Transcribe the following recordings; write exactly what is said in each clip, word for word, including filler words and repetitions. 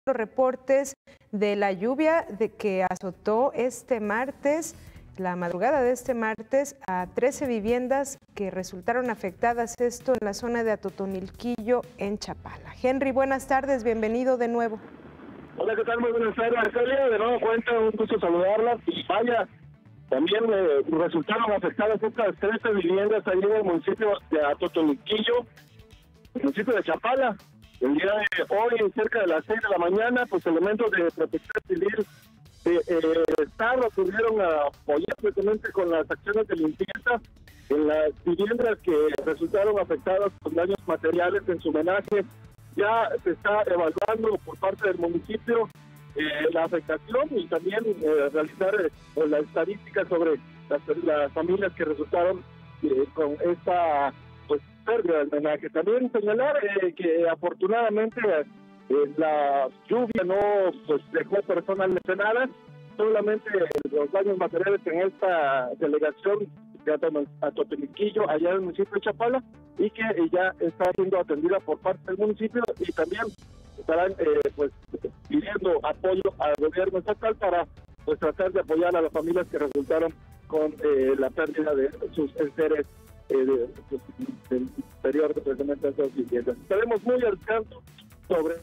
los reportes de la lluvia de que azotó este martes, la madrugada de este martes, a trece viviendas que resultaron afectadas, esto en la zona de Atotonilquillo, en Chapala. Henry, buenas tardes, bienvenido de nuevo. Hola, ¿qué tal? Muy buenas tardes, Arcelia. De nuevo cuenta, un gusto saludarlas. Y vaya, también eh, resultaron afectadas estas trece viviendas ahí en el municipio de Atotonilquillo, el municipio de Chapala. El día de hoy, cerca de las seis de la mañana, pues elementos de protección civil de eh, Estado pudieron apoyar precisamente con las acciones de limpieza en las viviendas que resultaron afectadas con daños materiales. En su homenaje ya se está evaluando por parte del municipio eh, la afectación y también eh, realizar eh, la estadística sobre las, las familias que resultaron eh, con esta pues pérdida del homenaje. También señalar eh, que afortunadamente eh, la lluvia no pues dejó personas lesionadas, solamente los daños materiales en esta delegación de Atotonilquillo, allá en el municipio de Chapala, y que ya está siendo atendida por parte del municipio, y también estarán eh, pues pidiendo apoyo al gobierno estatal para pues tratar de apoyar a las familias que resultaron con eh, la pérdida de sus seres eh, de, pues, del interior de precisamente esas viviendas. Estaremos muy al tanto sobre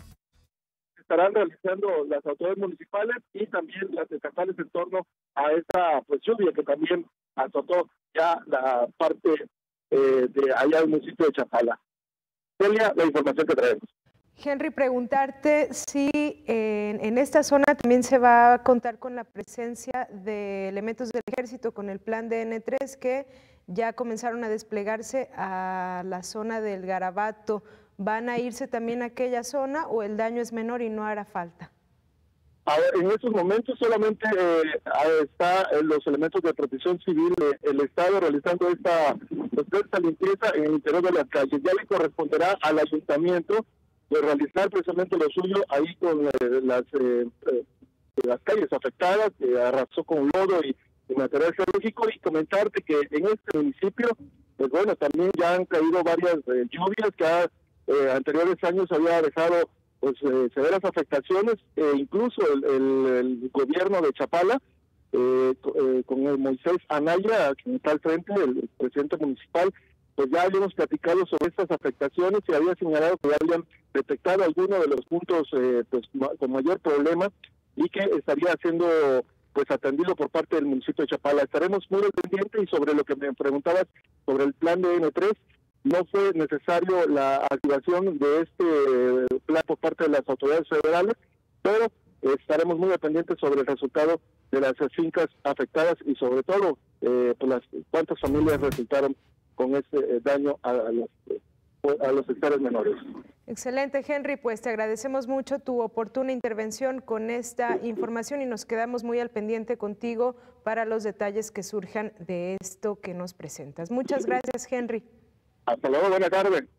estarán realizando las autoridades municipales y también las estatales en torno a esta pues lluvia que también azotó ya la parte eh, de allá del municipio de Chapala. Celia, la información que traemos. Henry, preguntarte si en, en esta zona también se va a contar con la presencia de elementos del ejército con el plan de N tres que ya comenzaron a desplegarse a la zona del Garabato. ¿Van a irse también a aquella zona o el daño es menor y no hará falta? A ver, en estos momentos solamente eh, está eh, los elementos de protección civil, eh, el Estado realizando esta, esta limpieza en el interior de las calles. Ya le corresponderá al ayuntamiento de realizar precisamente lo suyo ahí con eh, las eh, eh, las calles afectadas, que arrasó con lodo y, y material geológico, y comentarte que en este municipio, pues bueno, también ya han caído varias eh, lluvias que ha, eh, anteriores años había dejado pues eh, severas afectaciones, eh, incluso el, el, el gobierno de Chapala, eh, eh, con el Moisés Anaya, que está al frente, el, el presidente municipal, pues ya habíamos platicado sobre estas afectaciones y había señalado que ya habían detectado algunos de los puntos eh, pues, ma con mayor problema y que estaría siendo pues atendido por parte del municipio de Chapala. Estaremos muy pendientes, y sobre lo que me preguntabas sobre el plan de N tres, no fue necesario la activación de este plan por parte de las autoridades federales, pero estaremos muy pendientes sobre el resultado de las fincas afectadas y sobre todo eh, pues las cuántas familias resultaron con este daño a, a los a los sectores menores. Excelente, Henry, pues te agradecemos mucho tu oportuna intervención con esta información y nos quedamos muy al pendiente contigo para los detalles que surjan de esto que nos presentas. Muchas gracias, Henry. Hasta luego, buena tarde.